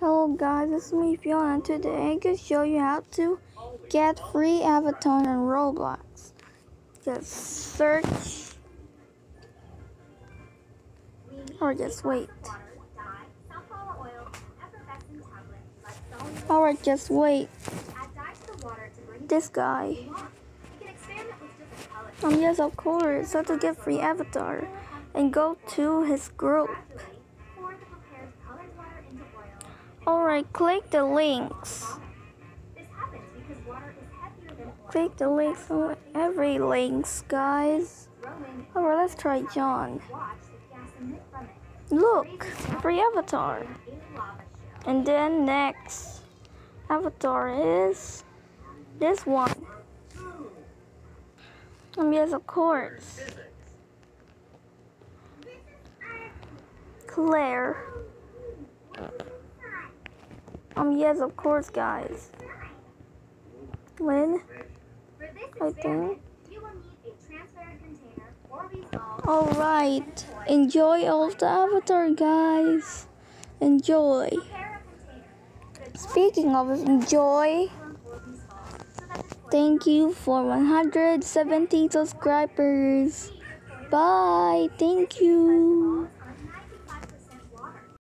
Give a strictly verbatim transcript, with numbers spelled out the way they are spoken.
Hello guys, it's me Fiona, and today I'm going to show you how to get free avatar in Roblox. Just search, or just wait. Alright, just wait. This guy. Um, yes, of course, how to get free avatar. And go to his group. Alright, click the links. Click the links on every links, guys. Alright, let's try John. Look, free avatar. And then next avatar is this one. Um, yes, of course. Claire. Um, yes, of course, guys. Lynn, I think. Alright, enjoy all of the avatar, guys. Enjoy. Speaking of enjoy, thank you for one hundred seventy subscribers. Bye. Thank you.